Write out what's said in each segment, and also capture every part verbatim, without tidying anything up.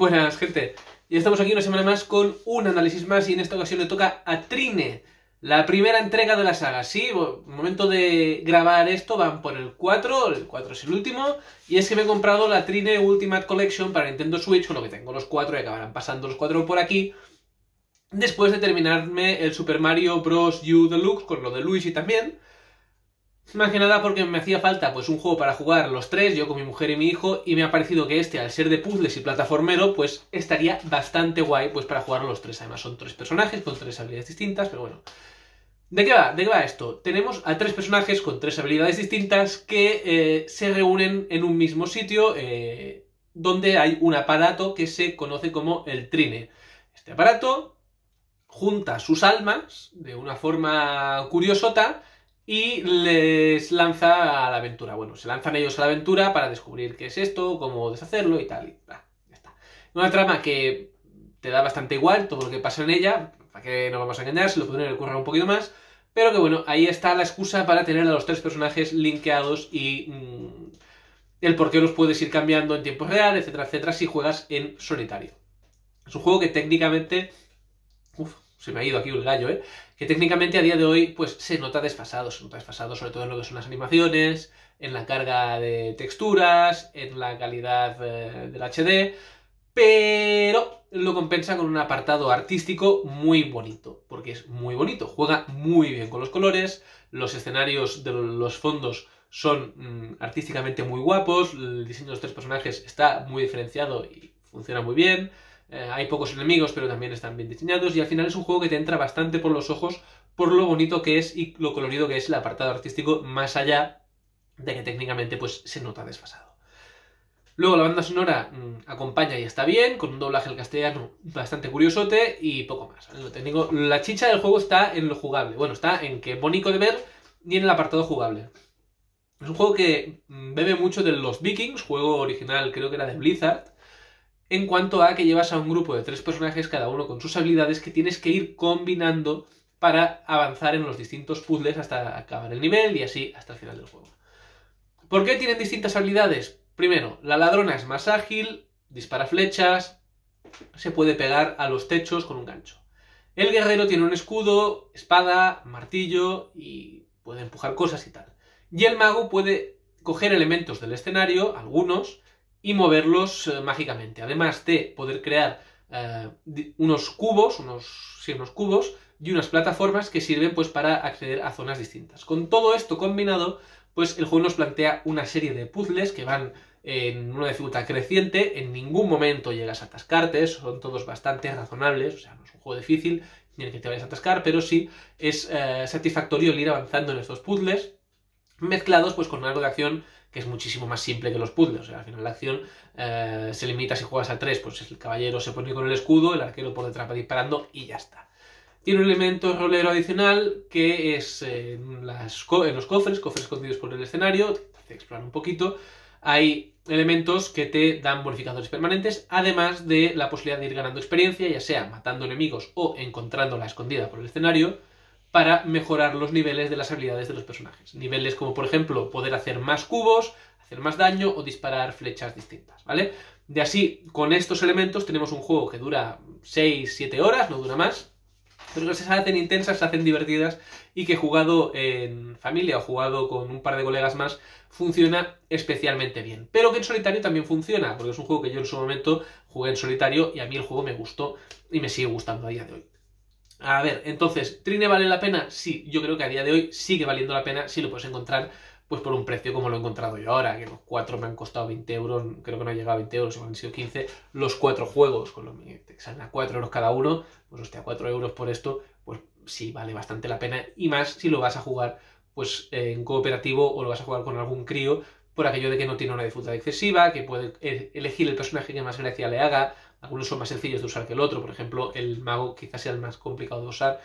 Buenas, gente. Ya estamos aquí una semana más con un análisis más y en esta ocasión le toca a Trine, la primera entrega de la saga. Sí, bueno, momento de grabar esto van por el cuatro, el cuatro es el último, y es que me he comprado la Trine Ultimate Collection para Nintendo Switch, con lo que tengo los cuatro y acabarán pasando los cuatro por aquí, después de terminarme el Super Mario Bros. U Deluxe, con lo de Luigi también. Más que nada porque me hacía falta pues un juego para jugar los tres, yo con mi mujer y mi hijo, y me ha parecido que este, al ser de puzzles y plataformero, pues estaría bastante guay pues para jugar los tres. Además son tres personajes con tres habilidades distintas, pero bueno. ¿De qué va? ¿De qué va esto? Tenemos a tres personajes con tres habilidades distintas que eh, se reúnen en un mismo sitio eh, donde hay un aparato que se conoce como el Trine. Este aparato junta sus almas de una forma curiosota y les lanza a la aventura. Bueno, se lanzan ellos a la aventura para descubrir qué es esto, cómo deshacerlo y tal. Y bah, ya está. Una trama que te da bastante igual todo lo que pasa en ella. ¿Para qué nos vamos a engañar? Se lo podrían recurrir un poquito más. Pero que bueno, ahí está la excusa para tener a los tres personajes linkeados y mmm, el por qué los puedes ir cambiando en tiempo real, etcétera, etcétera, si juegas en solitario. Es un juego que técnicamente... Uf, se me ha ido aquí el gallo, ¿eh? Que técnicamente a día de hoy pues se nota desfasado, se nota desfasado sobre todo en lo que son las animaciones, en la carga de texturas, en la calidad eh, del H D, pero lo compensa con un apartado artístico muy bonito, porque es muy bonito, juega muy bien con los colores, los escenarios de los fondos son mmm, artísticamente muy guapos, el diseño de los tres personajes está muy diferenciado y funciona muy bien. Eh, hay pocos enemigos, pero también están bien diseñados, y al final es un juego que te entra bastante por los ojos por lo bonito que es y lo colorido que es el apartado artístico, más allá de que técnicamente pues se nota desfasado. Luego la banda sonora mmm, acompaña y está bien, con un doblaje al castellano bastante curiosote y poco más. Lo técnico, la chicha del juego está en lo jugable, bueno, está en que es bonito de ver y en el apartado jugable. Es un juego que mmm, bebe mucho de los Vikings, juego original creo que era de Blizzard, en cuanto a que llevas a un grupo de tres personajes, cada uno con sus habilidades, que tienes que ir combinando para avanzar en los distintos puzzles hasta acabar el nivel y así hasta el final del juego. ¿Por qué tienen distintas habilidades? Primero, la ladrona es más ágil, dispara flechas, se puede pegar a los techos con un gancho. El guerrero tiene un escudo, espada, martillo y puede empujar cosas y tal. Y el mago puede coger elementos del escenario, algunos, y moverlos eh, mágicamente, además de poder crear eh, unos cubos, unos, sí, unos cubos y unas plataformas que sirven pues para acceder a zonas distintas. Con todo esto combinado, pues el juego nos plantea una serie de puzzles que van en una dificultad creciente, en ningún momento llegas a atascarte, son todos bastante razonables, o sea, no es un juego difícil ni el que te vayas a atascar, pero sí es eh, satisfactorio el ir avanzando en estos puzzles, mezclados pues con algo de acción que es muchísimo más simple que los puzzles. O sea, al final la acción eh, se limita, si juegas a tres, pues el caballero se pone con el escudo, el arquero por detrás va disparando y ya está. Tiene un elemento rolero adicional que es eh, en, las co en los cofres, cofres escondidos por el escenario, te hace explorar un poquito. Hay elementos que te dan bonificadores permanentes, además de la posibilidad de ir ganando experiencia, ya sea matando enemigos o encontrándola escondida por el escenario, para mejorar los niveles de las habilidades de los personajes. Niveles como, por ejemplo, poder hacer más cubos, hacer más daño o disparar flechas distintas, ¿vale? De así, con estos elementos tenemos un juego que dura seis siete horas, no dura más, pero que se hacen intensas, se hacen divertidas y que jugado en familia o jugado con un par de colegas más funciona especialmente bien. Pero que en solitario también funciona, porque es un juego que yo en su momento jugué en solitario y a mí el juego me gustó y me sigue gustando a día de hoy. A ver, entonces, ¿Trine vale la pena? Sí, yo creo que a día de hoy sigue valiendo la pena si lo puedes encontrar pues por un precio como lo he encontrado yo ahora, que los cuatro me han costado veinte euros, creo que no ha llegado a veinte euros, han sido quince, los cuatro juegos, con lo que salen a cuatro euros cada uno, pues hostia, cuatro euros por esto, pues sí, vale bastante la pena, y más si lo vas a jugar pues en cooperativo o lo vas a jugar con algún crío, por aquello de que no tiene una dificultad excesiva, que puede elegir el personaje que más gracia le haga. Algunos son más sencillos de usar que el otro, por ejemplo, el mago quizás sea el más complicado de usar.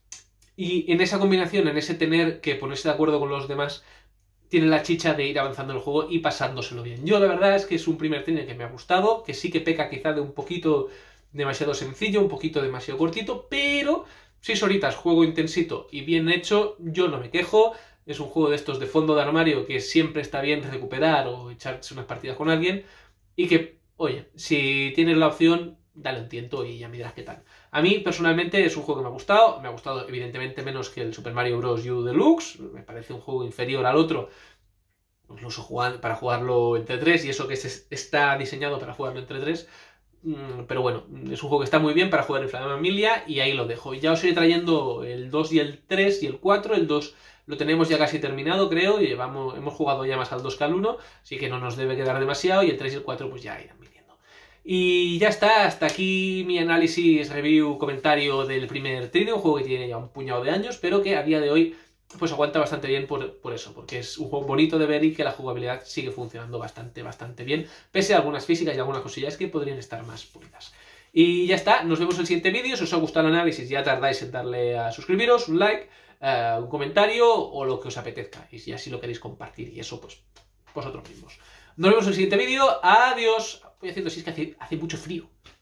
Y en esa combinación, en ese tener que ponerse de acuerdo con los demás, tiene la chicha de ir avanzando en el juego y pasándoselo bien. Yo la verdad es que es un primer Trine que me ha gustado, que sí que peca quizá de un poquito demasiado sencillo, un poquito demasiado cortito, pero seis horitas, juego intensito y bien hecho, yo no me quejo. Es un juego de estos de fondo de armario que siempre está bien recuperar o echarse unas partidas con alguien y que oye, si tienes la opción, dale un tiento y ya me dirás qué tal. A mí, personalmente, es un juego que me ha gustado. Me ha gustado, evidentemente, menos que el Super Mario Bros. U Deluxe. Me parece un juego inferior al otro, incluso jugar, para jugarlo entre tres, y eso que es, está diseñado para jugarlo entre tres. Pero bueno, es un juego que está muy bien para jugar en familia y ahí lo dejo. Ya os iré trayendo el dos y el tres y el cuatro. El dos lo tenemos ya casi terminado, creo, y llevamos, hemos jugado ya más al dos que al uno, así que no nos debe quedar demasiado, y el tres y el cuatro pues ya irán viniendo. Y ya está, hasta aquí mi análisis, review, comentario del primer Trine, un juego que tiene ya un puñado de años, pero que a día de hoy pues aguanta bastante bien por, por eso, porque es un juego bonito de ver y que la jugabilidad sigue funcionando bastante, bastante bien, pese a algunas físicas y algunas cosillas que podrían estar más pulidas. Y ya está, nos vemos en el siguiente vídeo. Si os ha gustado el análisis, ya tardáis en darle a suscribiros, un like, uh, un comentario o lo que os apetezca, y si así lo queréis compartir, y eso pues vosotros mismos. Nos vemos en el siguiente vídeo, adiós. Voy haciendo así, es que hace, hace mucho frío.